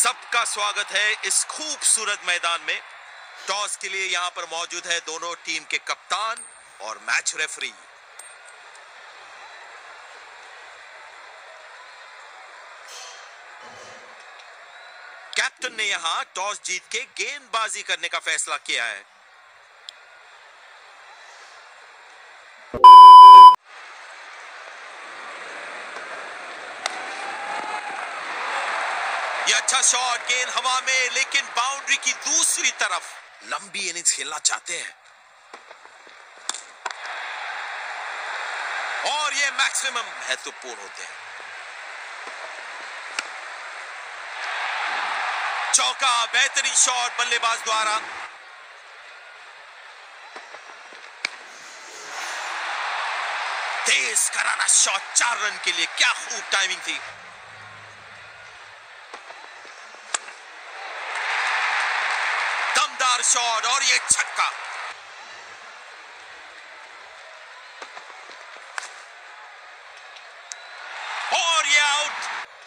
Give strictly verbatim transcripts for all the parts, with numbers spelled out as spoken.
सबका स्वागत है इस खूबसूरत मैदान में। टॉस के लिए यहां पर मौजूद है दोनों टीम के कप्तान और मैच रेफरी। कैप्टन ने यहां टॉस जीत के गेंदबाजी करने का फैसला किया है। ये अच्छा शॉट, गेंद हवा में, लेकिन बाउंड्री की दूसरी तरफ। लंबी इनिंग्स खेलना चाहते हैं और ये मैक्सिमम महत्वपूर्ण होते हैं। चौका, बेहतरीन शॉट बल्लेबाज द्वारा। तेज करारा शॉट, चार रन के लिए। क्या खूब टाइमिंग थी। दमदार शॉट और ये छक्का। और ये आउट।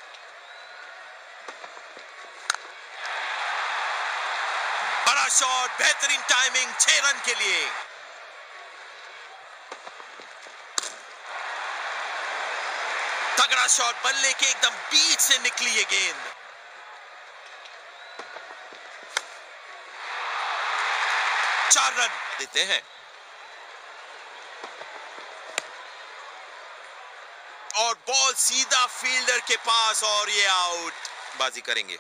बड़ा शॉट, बेहतरीन टाइमिंग, छह रन के लिए। तगड़ा शॉट, बल्ले के एकदम बीच से निकली ये गेंद। चार रन देते हैं और बॉल सीधा फील्डर के पास और ये आउट। बाजी करेंगे।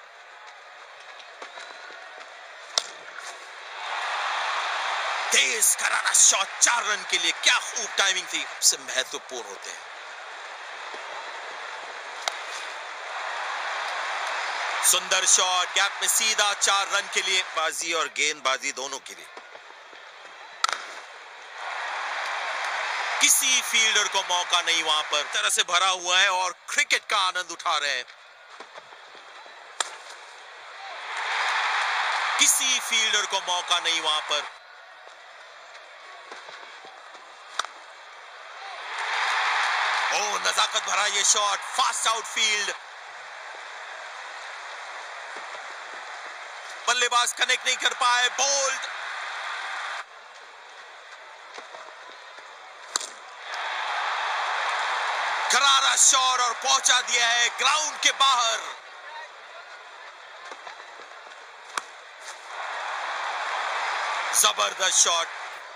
तेज करारा शॉट, चार रन के लिए। क्या खूब टाइमिंग थी। सबसे महत्वपूर्ण होते हैं। सुंदर शॉट, गैप में सीधा, चार रन के लिए। बाजी और गेंदबाजी दोनों के लिए। किसी फील्डर को मौका नहीं वहां पर। तरह से भरा हुआ है और क्रिकेट का आनंद उठा रहे हैं। किसी फील्डर को मौका नहीं वहां पर। ओ, नजाकत भरा ये शॉट, फास्ट आउटफील्ड। बल्लेबाज कनेक्ट नहीं कर पाए। बोल्ड। करारा शॉट और पहुंचा दिया है ग्राउंड के बाहर। जबरदस्त शॉट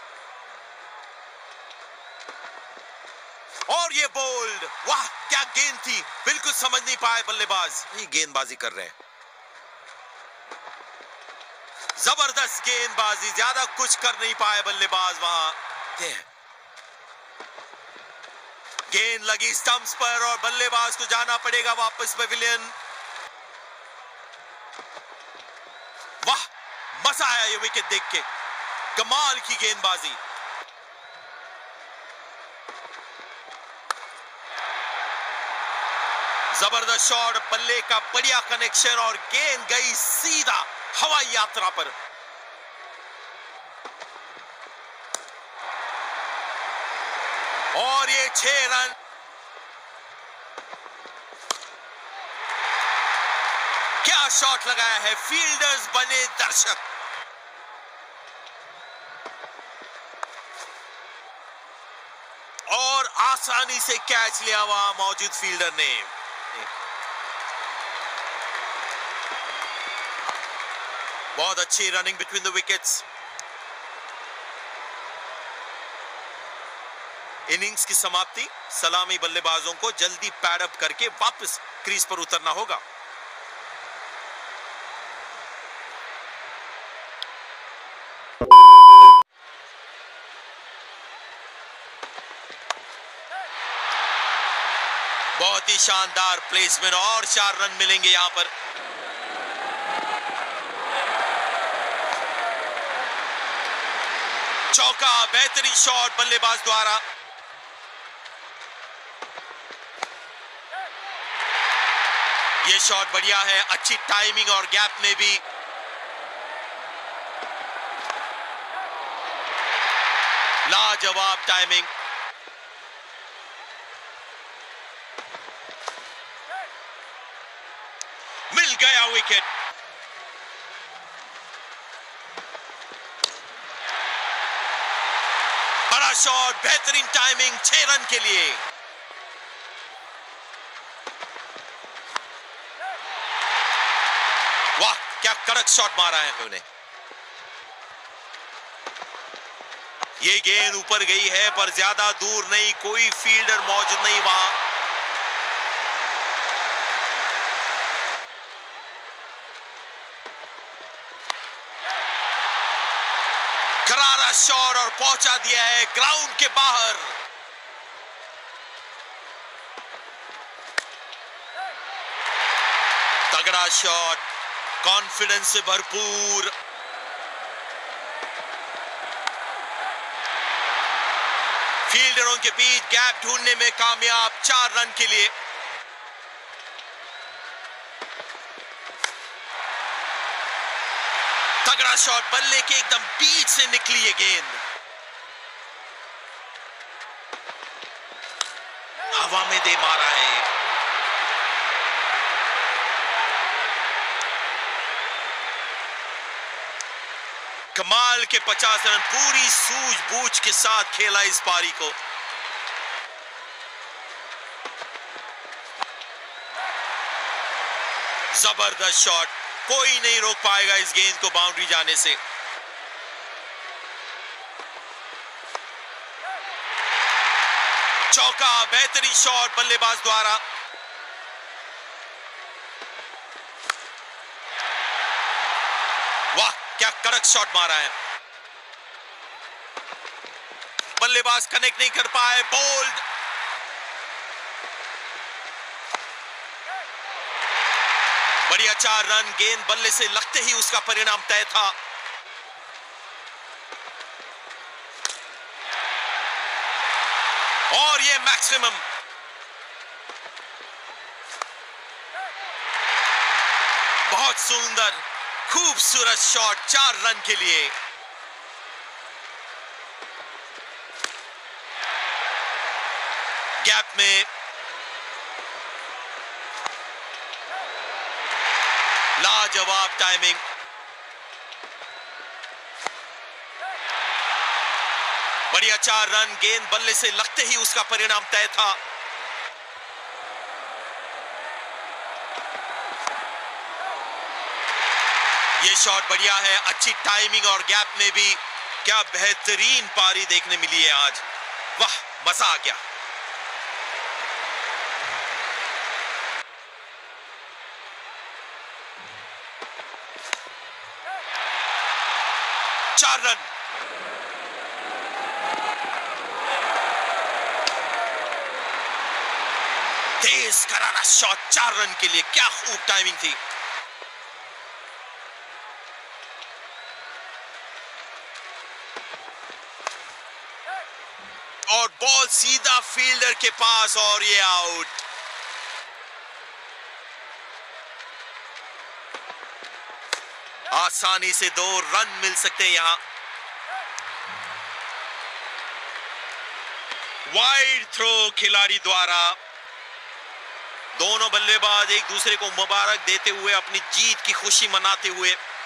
और ये बोल्ड। वाह, क्या गेंद थी। बिल्कुल समझ नहीं पाए बल्लेबाज। ये गेंदबाजी कर रहे हैं। जबरदस्त गेंदबाजी, ज्यादा कुछ कर नहीं पाए बल्लेबाज वहां। गेंद लगी स्टंप्स पर और बल्लेबाज को जाना पड़ेगा वापस पेविलियन। वाह, मजा आया ये विकेट देख के। कमाल की गेंदबाजी। जबरदस्त शॉट, बल्ले का बढ़िया कनेक्शन और गेंद गई सीधा हवाई यात्रा पर। और ये छह रन। क्या शॉट लगाया है। फील्डर्स बने दर्शक। और आसानी से कैच लिया वहां मौजूद फील्डर ने। बहुत अच्छी running between the wickets. Innings की समाप्ति। सलामी बल्लेबाजों को जल्दी पैड अप करके वापस क्रीज पर उतरना होगा। बहुत ही शानदार प्लेसमेंट और चार रन मिलेंगे यहां पर। चौका, बेहतरीन शॉट बल्लेबाज द्वारा। ये शॉट बढ़िया है, अच्छी टाइमिंग और गैप में भी। लाजवाब टाइमिंग। मिल गया विकेट। बड़ा शॉट, बेहतरीन टाइमिंग, छह रन के लिए। वाह, क्या कड़क शॉट मारा है उन्होंने। ये गेंद ऊपर गई है पर ज्यादा दूर नहीं, कोई फील्डर मौजूद नहीं वहां। करारा शॉट और पहुंचा दिया है ग्राउंड के बाहर। तगड़ा शॉट, कॉन्फिडेंस से भरपूर। फील्डरों के बीच गैप ढूंढने में कामयाब, चार रन के लिए। तगड़ा शॉट, बल्ले के एकदम बीच से निकली ये गेंद, हवा में दे मारा है। कमाल के पचास रन, पूरी सूझबूझ के साथ खेला इस पारी को। जबरदस्त शॉट, कोई नहीं रोक पाएगा इस गेंद को बाउंड्री जाने से। चौका, बेहतरीन शॉट बल्लेबाज द्वारा। वाह, क्या कड़क शॉट मारा है। बल्लेबाज कनेक्ट नहीं कर पाए, बोल्ड। बढ़िया चार रन, गेंद बल्ले से लगते ही उसका परिणाम तय था। और ये मैक्सिमम। बहुत सुंदर, खूबसूरत शॉट, चार रन के लिए। गैप में लाजवाब टाइमिंग। बढ़िया चार रन, गेंद बल्ले से लगते ही उसका परिणाम तय था। ये शॉट बढ़िया है, अच्छी टाइमिंग और गैप में भी। क्या बेहतरीन पारी देखने मिली है आज, वाह, मजा आ गया। चार रन। तेज करारा शॉट, चार रन के लिए, क्या खूब टाइमिंग थी। और बॉल सीधा फील्डर के पास और ये आउट। आसानी से दो रन मिल सकते हैं यहां। वाइड थ्रो खिलाड़ी द्वारा। दोनों बल्लेबाज एक दूसरे को मुबारक देते हुए अपनी जीत की खुशी मनाते हुए